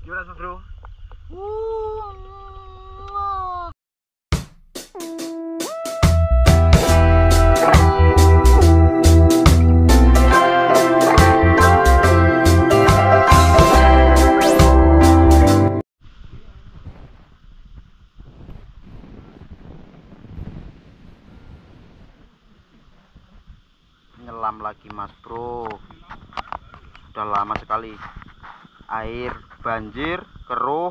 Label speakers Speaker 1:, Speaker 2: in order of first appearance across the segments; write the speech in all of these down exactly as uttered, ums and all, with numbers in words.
Speaker 1: Gimana Mas Bro? Nyelam lagi Mas Bro, sudah lama sekali air banjir keruh,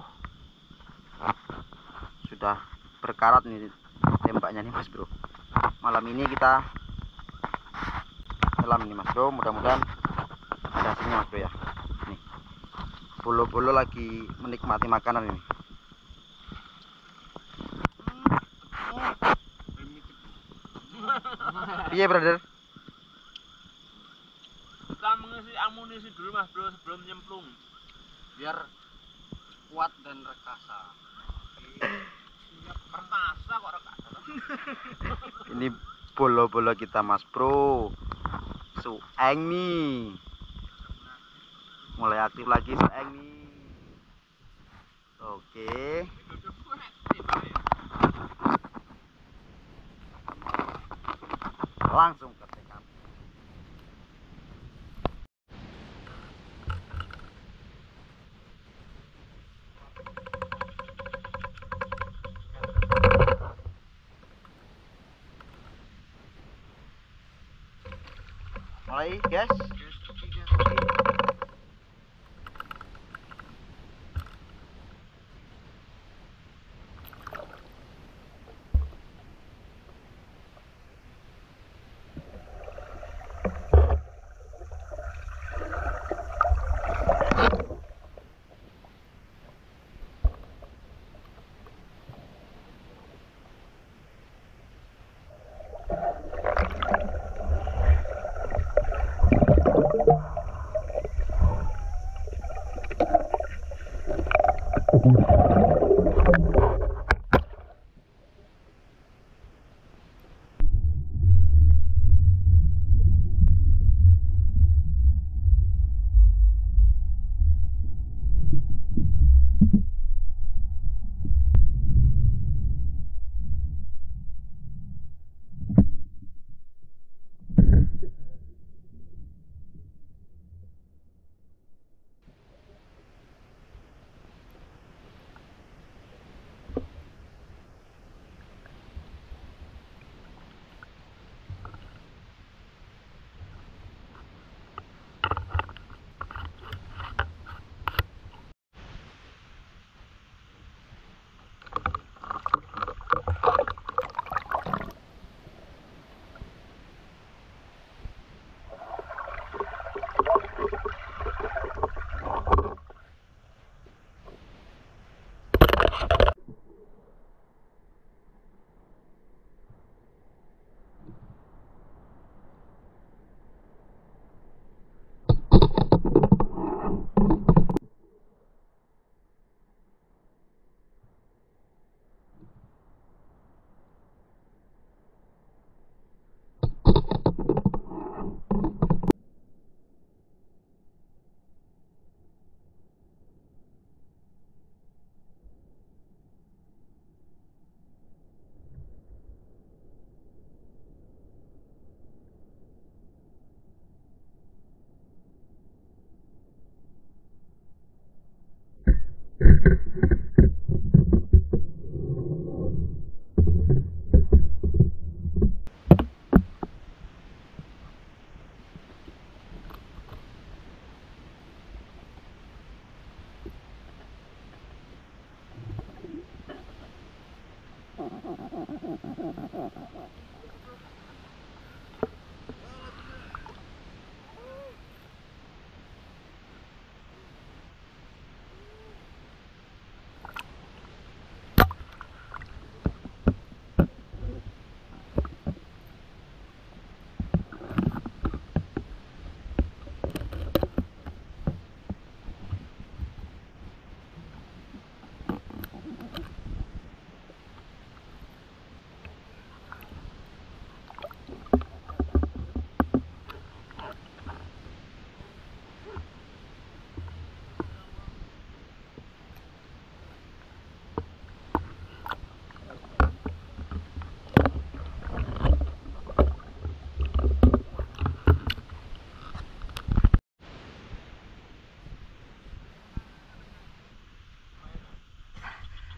Speaker 1: sudah berkarat nih tembaknya nih Mas Bro. Malam ini kita selam nih Mas Bro, mudah-mudahan ada hasilnya Mas Bro ya. Nih bolo-bolo lagi menikmati makanan ini. Iya brother,
Speaker 2: kita mengisi amunisi dulu Mas Bro sebelum nyemplung biar kuat dan rekasa. Rekasa kok rekasa.
Speaker 1: ini bolo-bolo kita Mas Bro. Sueng nih mulai aktif lagi, Sueng nih. Oke, langsung ke T K P. Mulai guys.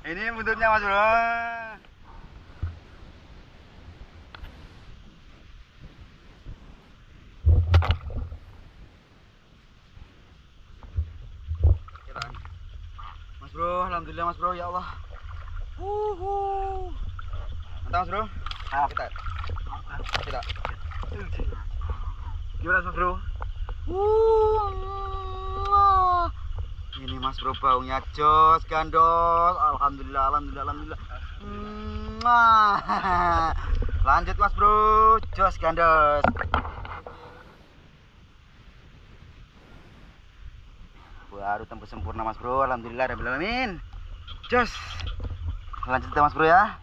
Speaker 1: Ini buntutnya Mas Bro. Mas Bro, alhamdulillah Mas Bro, ya Allah. Uhuh. Mantap Mas Bro. Ah, kita. Kita. Gimana Mas Bro? Uh, ini Mas Bro baunya jos gandos. Alhamdulillah, alhamdulillah, alhamdulillah. Mwah. Lanjut Mas Bro, jos gandos. Baru tembus sempurna Mas Bro, alhamdulillah rabbil alamin. Jos. Lanjut Mas Bro ya.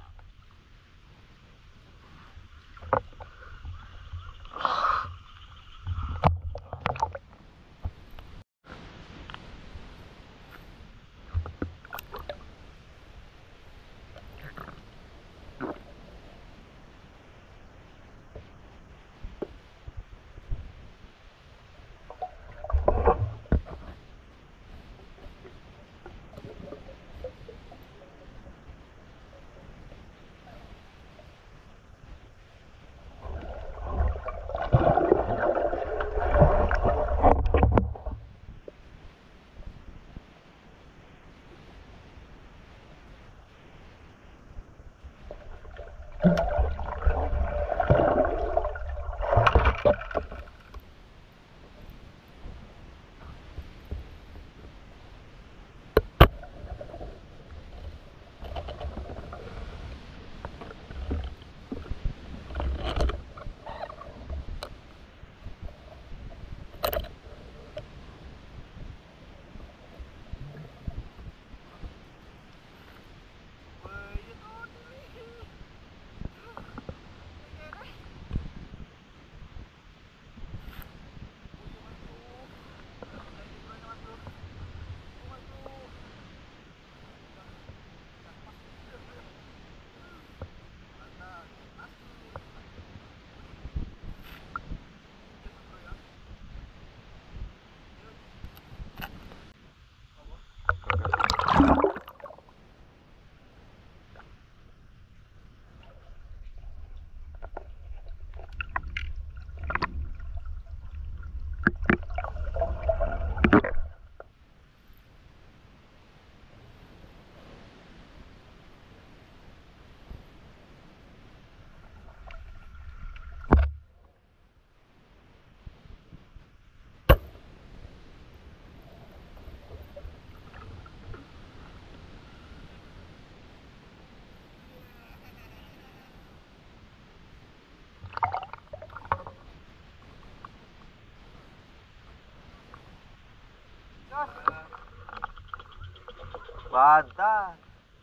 Speaker 1: Mantap.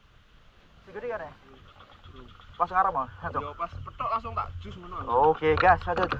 Speaker 1: Segede kan ya? Pas ngarep mau.
Speaker 2: Yo pas petok langsung tak jus ngono.
Speaker 1: Oke, gas, lanjut.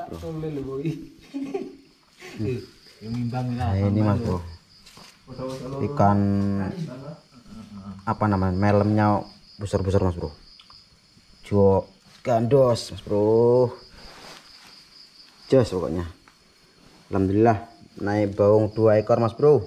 Speaker 1: Bro.
Speaker 3: Tolel boy. Yang imbang
Speaker 1: Nah, ini Mas Bro. Ikan apa namanya? Melemnya besar-besar Mas Bro. Jok gandos Mas Bro. Jos pokoknya. Alhamdulillah naik baung dua ekor Mas Bro.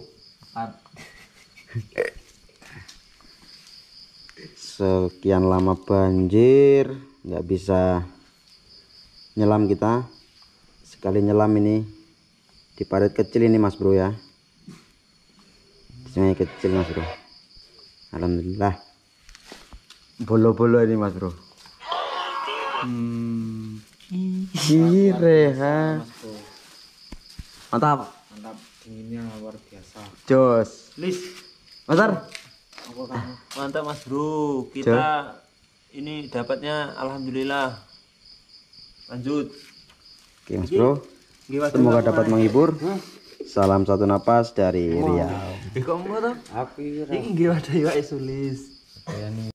Speaker 1: Sekian lama banjir nggak bisa nyelam kita, sekali nyelam ini di parit kecil ini Mas Bro ya, di sungai kecil Mas Bro. Alhamdulillah bolo-bolo ini Mas Bro. Hmm. Cireha. Mantap.
Speaker 3: Mantap, dinginnya luar biasa.
Speaker 1: Jos.
Speaker 2: Lis.
Speaker 1: Masar.
Speaker 2: Mantap Mas Bro. Kita ini dapatnya alhamdulillah. Lanjut.
Speaker 1: Oke Mas Bro. Semoga dapat menghibur. Salam satu napas dari Riau.
Speaker 2: Eh kok mau toh?
Speaker 3: Aku
Speaker 2: Iki nggih wadah iwak sulis.
Speaker 3: ya nih